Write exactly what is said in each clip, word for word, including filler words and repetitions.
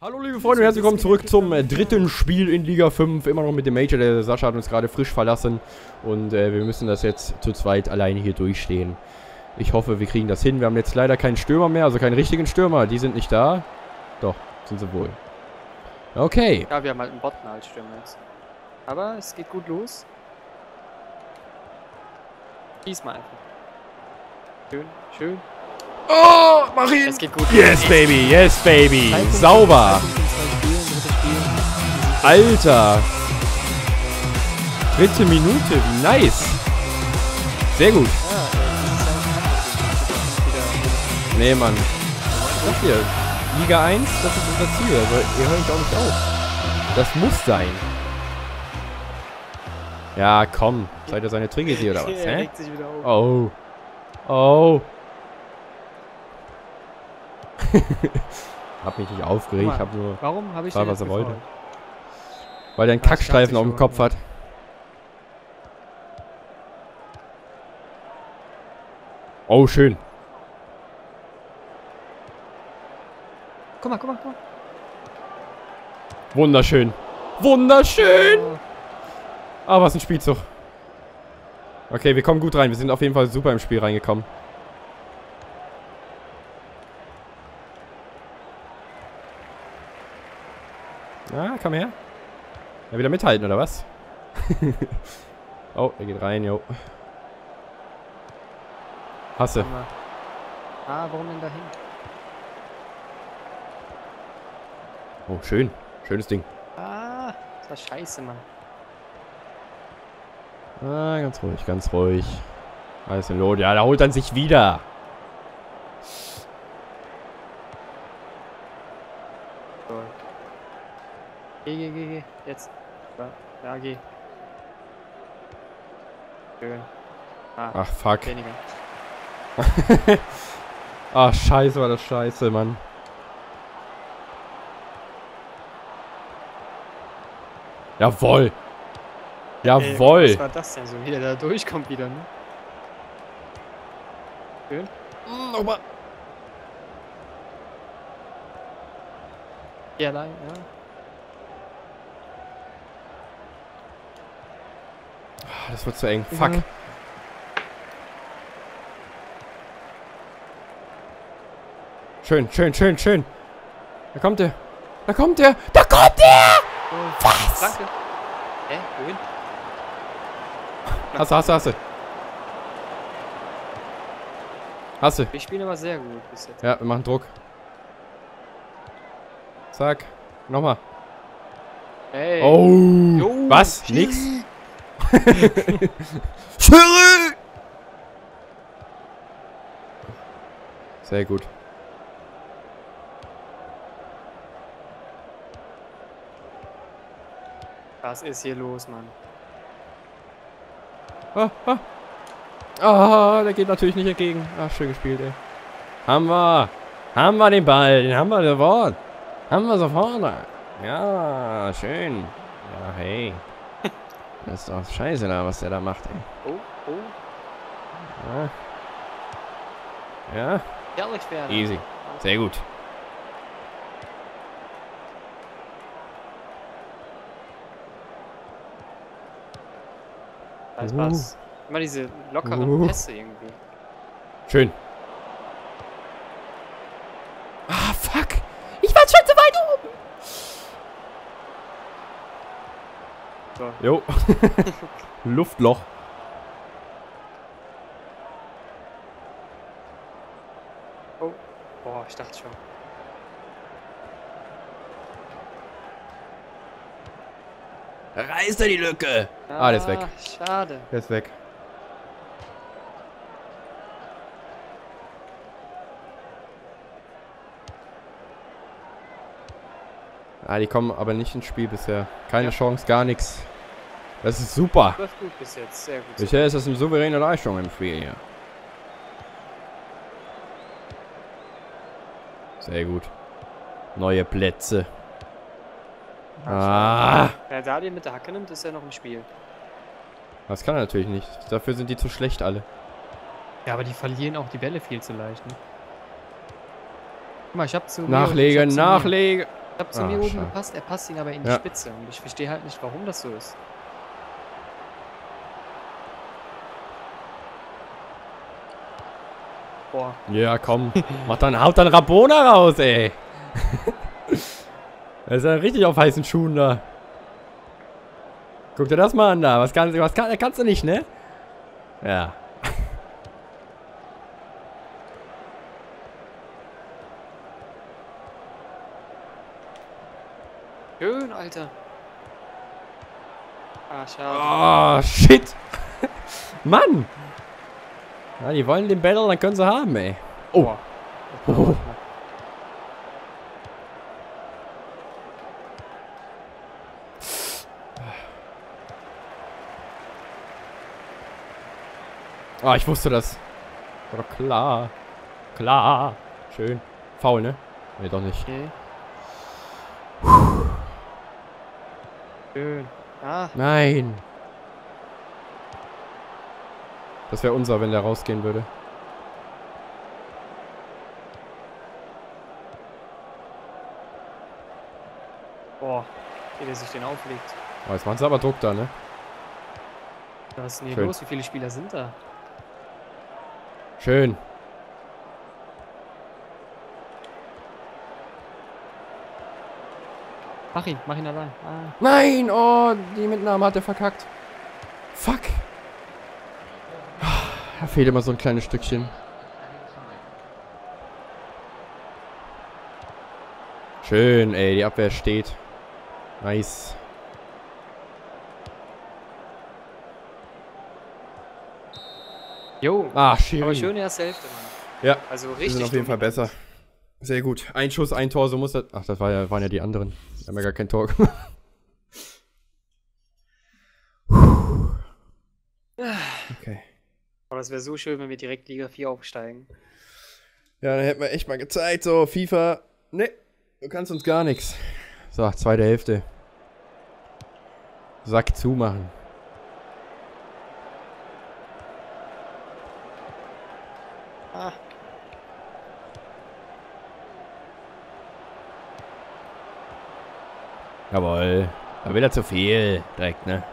Hallo liebe Freunde und herzlich willkommen zurück zum äh, dritten Spiel in Liga fünf. Immer noch mit dem Major, der Sascha hat uns gerade frisch verlassen. Und äh, wir müssen das jetzt zu zweit alleine hier durchstehen. Ich hoffe, wir kriegen das hin. Wir haben jetzt leider keinen Stürmer mehr, also keinen richtigen Stürmer. Die sind nicht da. Doch, sind sie wohl. Okay. Ja, wir haben halt einen Botten als Stürmer jetzt. Aber es geht gut los. Diesmal einfach. Schön, schön. Oh, mach ihn! Es geht gut. Yes, baby, yes, baby. Sauber. Alter. Dritte Minute, wie nice. Sehr gut. Nee, Mann. Ich sag dir, Liga eins, das ist unser Ziel. Also, ihr hört auch nicht auf. Das muss sein. Ja, komm. Seid ihr seine Trigger hier oder was? Hä? Oh. Oh. Hab mich nicht aufgeregt, ich hab nur. Warum habe ich war, was er wollte. Weil der einen Kackstreifen auf dem Kopf hat. Oh, schön. Guck mal, guck mal, guck mal. Wunderschön. Wunderschön! Ah, was ein Spielzug. Okay, wir kommen gut rein. Wir sind auf jeden Fall super im Spiel reingekommen. Ah, komm her. Ja, wieder mithalten, oder was? Oh, er geht rein, jo. Hasse. Ah, warum denn dahin? Oh, schön. Schönes Ding. Ah, das war scheiße, Mann. Ah, ganz ruhig, ganz ruhig. Alles in Lot. Ja, da holt er sich wieder. Geh, geh, geh, geh. Jetzt. Ja, ja geh. Schön. Ah, ach, fuck. Weniger. Ach, scheiße, war das scheiße, Mann. Jawohl. Jawohl. Ey, was war das denn so? Wie der da durchkommt wieder, ne? Schön. Mm, nochmal. Hier allein, ja. Das wird zu eng. Fuck. Mhm. Schön, schön, schön, schön. Da kommt er. Da kommt er. Da kommt er! Oh, was? Danke. Hä? Wohin? Hasse, hasse, hasse. Hasse. Wir spielen aber sehr gut bis jetzt. Ja, wir machen Druck. Zack. Nochmal. Hey. Oh. Jo, was? Schiri. Nix? Schiri! Sehr gut. Was ist hier los, Mann? Ah, ah. Ah, der geht natürlich nicht entgegen. Ah, schön gespielt, ey. Haben wir. Haben wir den Ball. Den haben wir sofort. Haben wir sofort. Ja, schön. Ja, hey. Das ist doch scheiße da, was der da macht, ey. Oh, oh. Ja. Ja. Herrlich werden. Easy. Sehr gut. Das Uh. passt. Immer diese lockeren Uh. Pässe irgendwie. Schön. Ah, fuck. Ich war schon zu weit oben. So. Jo. Luftloch. Oh. Boah, ich dachte schon. Reißt er die Lücke. Ah, Ah, der ist weg. Schade. Der ist weg. Ah, die kommen aber nicht ins Spiel bisher. Keine Ja. Chance, gar nichts. Das ist super. Läuft gut bis jetzt, sehr gut. Bisher ist das eine souveräne Leistung im Spiel hier. Sehr gut. Neue Plätze. Ah. Wer da den mit der Hacke nimmt, ist ja noch im Spiel. Das kann er natürlich nicht. Dafür sind die zu schlecht alle. Ja, aber die verlieren auch die Bälle viel zu leicht, ne? Guck mal, ich hab zu Nachlegen, mir, ich hab zu nachlegen. Ich hab zu Ah, mir oben schade. gepasst, er passt ihn aber in die Ja. Spitze. Und ich verstehe halt nicht, warum das so ist. Boah. Ja, komm. Mach dann, haut dann Rabona raus, ey. Er ist ja richtig auf heißen Schuhen da. Guck dir das mal an da. Was kannst, was kann, kannst du nicht, ne? Ja. Schön, Alter. Ah, schade. Oh, shit. Mann. Ja, die wollen den Battle, dann können sie haben, ey. Oh. Boah. Oh. Ah, ich wusste das. War doch klar. Klar. Schön. Faul, ne? Nee, doch nicht. Okay. Schön. Ah, Nein. Das wäre unser, wenn der rausgehen würde. boah. Wie der sich den auflegt. Oh, jetzt machen sie aber Druck da, ne? Was ist denn hier Schön. los? Wie viele Spieler sind da? Schön. Mach ihn, mach ihn allein. Ah. Nein! Oh, die Mitnahme hat er verkackt. Fuck. Da fehlt immer so ein kleines Stückchen. Schön, ey. Die Abwehr steht. Nice. Jo. Ah, schön. Aber schöne erste Hälfte, Mann. Ja, Also wir richtig. sind auf jeden Fall dominant. besser. Sehr gut. Ein Schuss, ein Tor, so muss das... Ach, das war ja, waren ja die anderen. Die haben ja gar kein Tor gemacht. Okay. Aber das wäre so schön, wenn wir direkt Liga vier aufsteigen. Ja, dann hätten wir echt mal gezeigt, so, FIFA. Ne, du kannst uns gar nichts. So, zweite Hälfte. Sack zumachen. Ah. Jawohl. Da will er zu viel. Direkt, ne?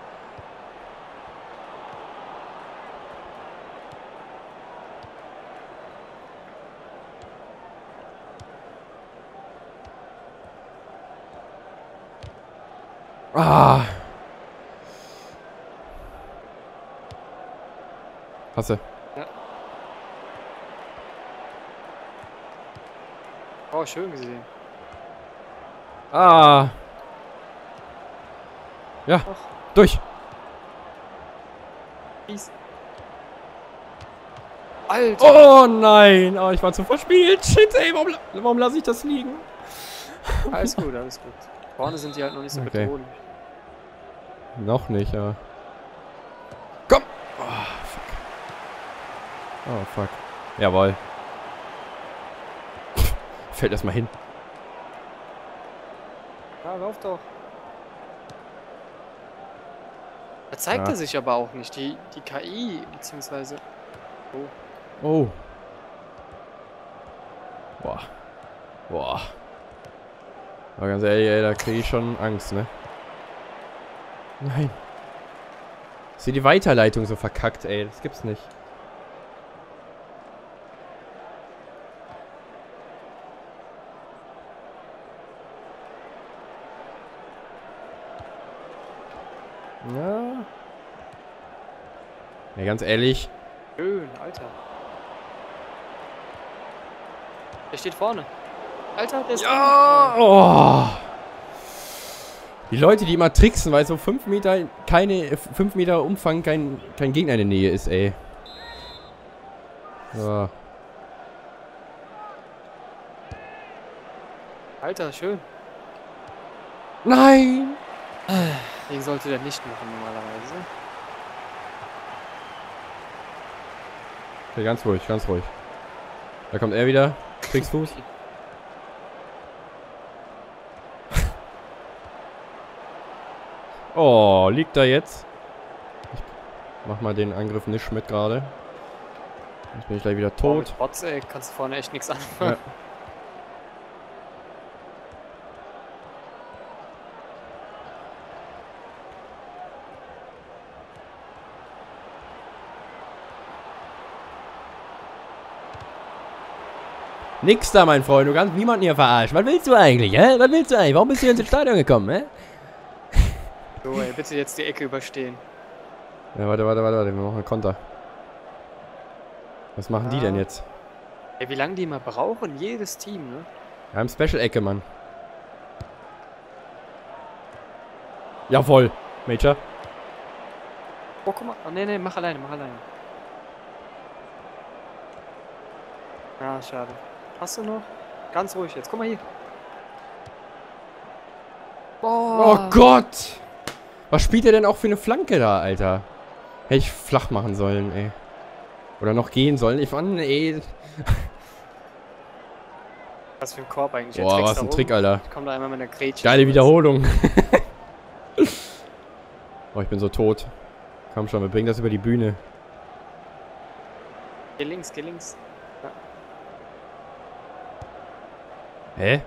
Ah. Hasse. Ja. Oh, schön gesehen. Ah. Ja. Ach. Durch. Fies. Alter. Oh nein. Oh, ich war zu verspielt. Shit, ey. Warum, warum lasse ich das liegen? Alles gut, alles gut. Vorne sind die halt noch nicht so Okay. bedrohlich. Noch nicht, ja. Komm! Oh, fuck. Oh, fuck. Jawohl. Pff, fällt erstmal hin. Ja, lauf doch. Da zeigt Ja. er sich aber auch nicht. Die, die K I, beziehungsweise. Oh. Oh. Boah. Boah. Aber ganz ehrlich, ey, da kriege ich schon Angst, ne? Nein. Ist hier die Weiterleitung so verkackt, ey. Das gibt's nicht. Ja. Ja, ganz ehrlich. Schön, Alter. Der steht vorne. Alter, der ist Ja! Oh. Die Leute, die immer tricksen, weil so fünf Meter keine fünf Meter Umfang kein, kein Gegner in der Nähe ist, ey. So. Alter, schön. Nein! Den sollte der nicht machen normalerweise. Okay, ganz ruhig, ganz ruhig. Da kommt er wieder. Kriegsfuß. Oh, liegt da jetzt? Ich mach mal den Angriff nicht mit gerade. Jetzt bin ich gleich wieder Boah, tot. mit Bots, ey, kannst du vorne echt nichts anfangen. Nix da, mein Freund. Du kannst niemanden hier verarschen. Was willst du eigentlich, hä? Was willst du eigentlich? Warum bist du jetzt ins Stadion gekommen, hä? So, ey, bitte jetzt die Ecke überstehen. Ja, warte, warte, warte, warte. Wir machen einen Konter. Was machen Ah. die denn jetzt? Ey, wie lange die mal brauchen, jedes Team, ne? Wir haben Special-Ecke, Mann. Jawohl, Major. Oh, guck mal. Oh, nee, nee, mach alleine, mach alleine. Ja, schade. Hast du noch? Ganz ruhig jetzt. Guck mal hier. Oh Gott! Was spielt er denn auch für eine Flanke da, Alter? Hätte ich flach machen sollen, ey. Oder noch gehen sollen. Ich fand, ey. Was für ein Korb eigentlich. Er Boah, trickst was da ein rum. Trick, Alter. Ich komm da einmal mit einer Grätsche. Geile Wiederholung. Oh, ich bin so tot. Komm schon, wir bringen das über die Bühne. Geh links, geh links. Hä?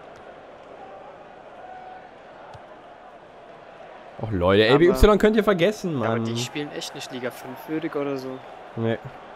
Och Leute, L B Y könnt ihr vergessen, Ja, aber Mann. die spielen echt nicht Liga fünf würdig oder so. Nee.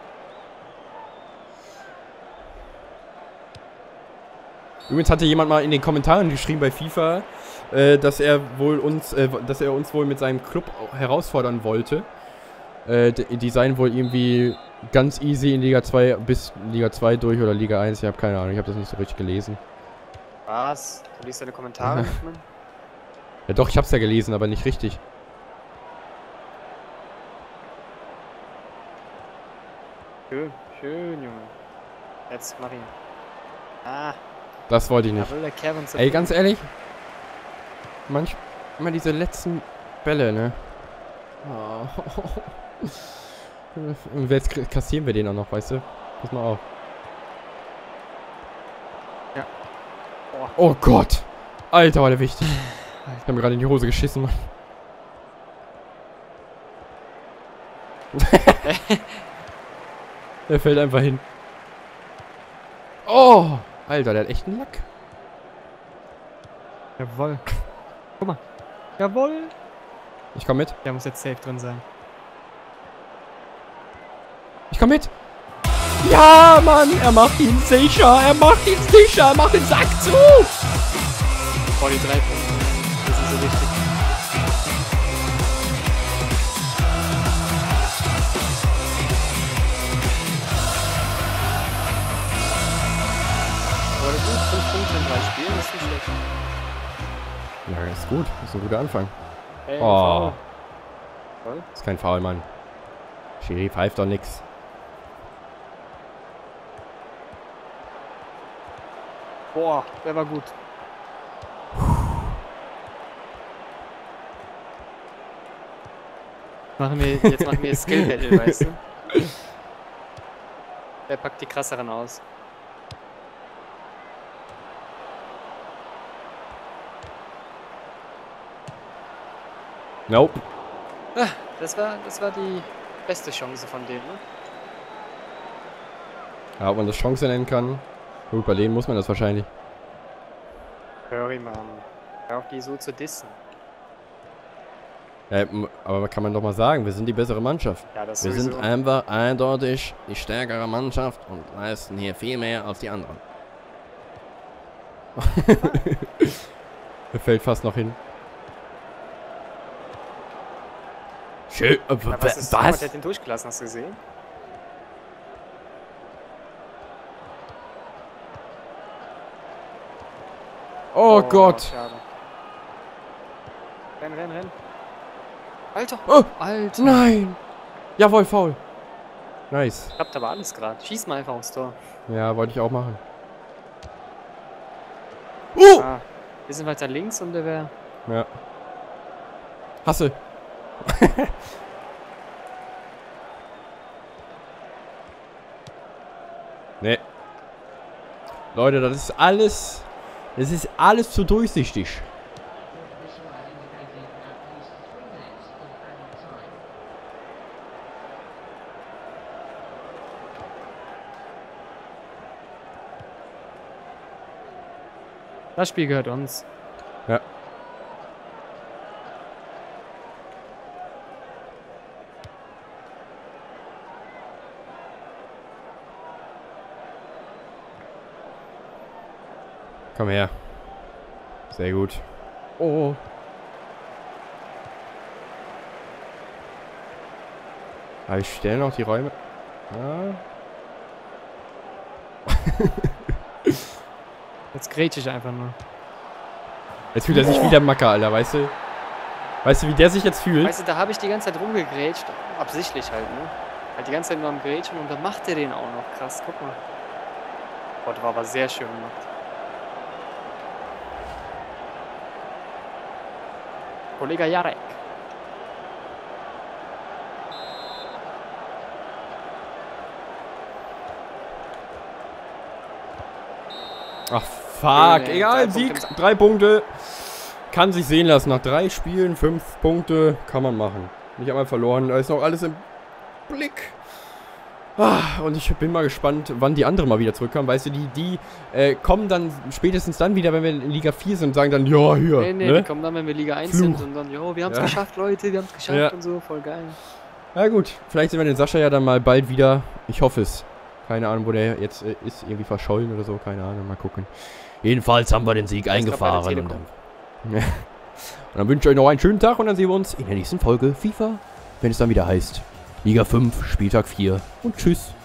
Übrigens hatte jemand mal in den Kommentaren geschrieben bei FIFA, äh, dass er wohl uns, äh, dass er uns wohl mit seinem Club auch herausfordern wollte. Äh, die die seien wohl irgendwie ganz easy in Liga zwei bis Liga zwei durch oder Liga eins. Ich habe keine Ahnung, ich habe das nicht so richtig gelesen. Was? Du liest deine Kommentare nicht, Mann? Ja doch, ich hab's ja gelesen, aber nicht richtig. Schön, schön, Junge. Jetzt mach ihn. Ah, Das wollte ich da nicht. will der Kevin so Ey, ganz ehrlich, manchmal diese letzten Bälle, ne? Oh. Und jetzt kassieren wir den auch noch, weißt du? Pass mal auf. Ja. Boah. Oh Gott! Alter, war der wichtig. Ich hab mir gerade in die Hose geschissen, Mann. Der fällt einfach hin. Oh! Alter, der hat echt einen Lack. Jawoll. Guck mal. Jawoll. Ich komm mit. Der muss jetzt safe drin sein. Ich komm mit. Ja, Mann! Er macht ihn sicher! Er macht ihn sicher! Er macht den Sack zu! Boah, die drei Punkte. Das ist so wichtig. Aber gut, fünf Punkte in drei Spielen ist nicht schlecht. Ja, ist gut. Das ist ein guter Anfang. Hey, Oh. Voll. Ist kein Foul, Mann. Schiri pfeift doch nix. Boah, der war gut. Machen wir, jetzt machen wir Skill Battle, weißt du? Wer packt die krasseren aus? Nope. Ah, das war, das war die beste Chance von denen, ne? Ja, ob man das Chance nennen kann. Gut, bei denen muss man das wahrscheinlich. Hurry, Mann. Hör auf, die so zu dissen. Ja, m- aber kann man doch mal sagen, wir sind die bessere Mannschaft. Ja, das Wir sowieso. sind einfach eindeutig die stärkere Mannschaft und leisten hier viel mehr als die anderen. Er fällt fast noch hin. Schön. Äh, Ja, was ist, guck mal, was? der hat den durchgelassen, hast du gesehen? Oh, Gott. Schade. Renn, renn, renn. Alter. Oh, Alter. nein. Jawohl, faul. Nice. Klappt aber alles gerade. Schieß mal einfach aufs Tor. Ja, wollte ich auch machen. Uh! Ah, bisschen weiter links und der wäre... Ja. Hasse. Nee. Leute, das ist alles... Das ist alles zu durchsichtig. Das Spiel gehört uns. Ja. Komm her. Sehr gut. Oh. Aber ich stelle noch die Räume. Ja. Jetzt grätsch ich einfach nur. Jetzt fühlt er sich wieder Macker, Alter, weißt du? Weißt du, wie der sich jetzt fühlt? Weißt du, da habe ich die ganze Zeit rumgegrätscht. Absichtlich halt, ne? Halt die ganze Zeit nur am Grätschen und dann macht er den auch noch. Krass, guck mal. Boah, das war aber sehr schön gemacht. Kollege Jarek. Ach, fuck. Nee, Egal, drei Sieg. Punkte. Drei Punkte. Kann sich sehen lassen. Nach drei Spielen, fünf Punkte. Kann man machen. Nicht einmal verloren. Da ist noch alles im Blick. Ah, und ich bin mal gespannt, wann die anderen mal wieder zurückkommen. Weißt du, die, die äh, kommen dann spätestens dann wieder, wenn wir in Liga vier sind und sagen dann, ja, hier. Nee, nee, ne? die kommen dann, wenn wir Liga eins Fluch. sind und dann, jo, wir haben es Ja. geschafft, Leute, wir haben es geschafft Ja. und so, voll geil. Na gut, vielleicht sehen wir den Sascha ja dann mal bald wieder. Ich hoffe es. Keine Ahnung, wo der jetzt äh, ist. Irgendwie verschollen oder so. Keine Ahnung, mal gucken. Jedenfalls haben wir den Sieg Ich glaub, bei der eingefahren. Und Telekom. dann, ja. Und dann wünsche ich euch noch einen schönen Tag und dann sehen wir uns in der nächsten Folge FIFA, wenn es dann wieder heißt Liga fünf, Spieltag vier und tschüss.